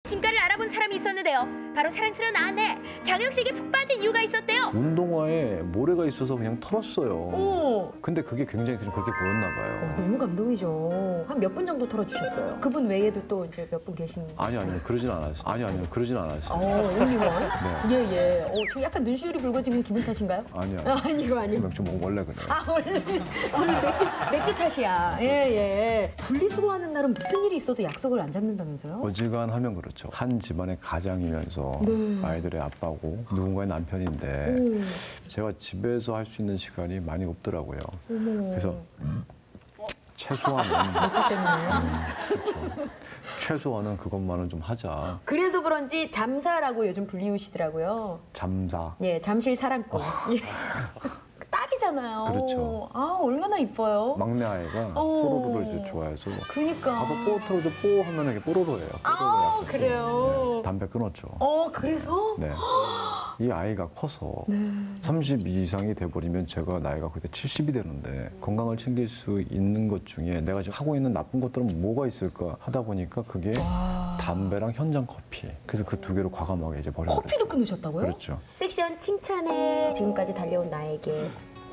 진가를 알아본 사람이 있었는데요. 바로 사랑스러운 아내 장혁 씨에게 푹 빠진 이유가 있었대요. 운동화에 모래가 있어서 그냥 털었어요. 오. 근데 그게 굉장히 그냥 그렇게 보였나 봐요. 너무 감동이죠. 한 몇 분 정도 털어주셨어요? 그분 외에도 또 이제 몇 분 계신. 아니요, 그러진 않았어요. 아니요, 그러진 않았어요. 온리원? 네. 예. 지금 약간 눈시울이 붉어지는 기분 탓인가요? 아니요. 아니고. 맥주 먹으면 원래 그래요. 원래 맥주 탓이야. 예. 분리수거하는 날은 무슨 일이 있어도 약속을 안 잡는다면서요? 어지간하면 그렇죠. 한 집안의 가장이면서 네. 아이들의 아빠고 누군가의 남편인데 제가 집에서 할 수 있는 시간이 많이 없더라고요. 그래서 최소한은 맥주 때문에. 그렇죠. 최소한은 그것만은 좀 하자. 그래서 그런지 잠사라고 요즘 불리우시더라고요. 잠사. 예, 잠실 사랑꾼. 예. 딸이잖아요. 그렇죠. 아, 얼마나 이뻐요. 막내 아이가 뽀로로를 이제 좋아해서 그니까. 아빠 뽀 틀어줘 뽀 하면 이게 뽀로로예요. 아, 그래요. 네, 담배 끊었죠. 그래서? 네. 이 아이가 커서 30 이상이 돼버리면 제가 나이가 그때 70이 되는데 건강을 챙길 수 있는 것 중에 내가 지금 하고 있는 나쁜 것들은 뭐가 있을까 하다 보니까 그게 담배랑 현장 커피. 그래서 그 두 개로 과감하게 이제 버려버렸어요. 커피도 끊으셨다고요? 그렇죠. 섹시한 칭찬에 지금까지 달려온 나에게.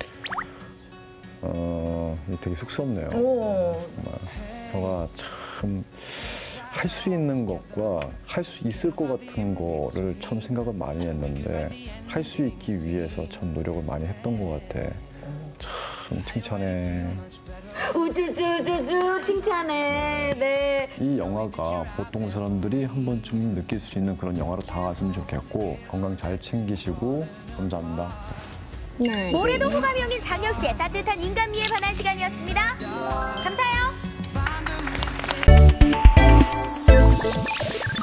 되게 쑥스럽네요. 오. 정말 저가 참 할 수 있는 것과 할 수 있을 것 같은 거를 참 생각을 많이 했는데 할 수 있기 위해서 참 노력을 많이 했던 것 같아. 참 칭찬해. 우쭈쭈쭈쭈 칭찬해. 네. 이 영화가 보통 사람들이 한 번쯤 느낄 수 있는 그런 영화로 다가왔으면 좋겠고 건강 잘 챙기시고 감사합니다. 네. 올해도 호감이 옮긴 장혁 씨의 따뜻한 인간미에 관한 시간이었습니다. 감사해요.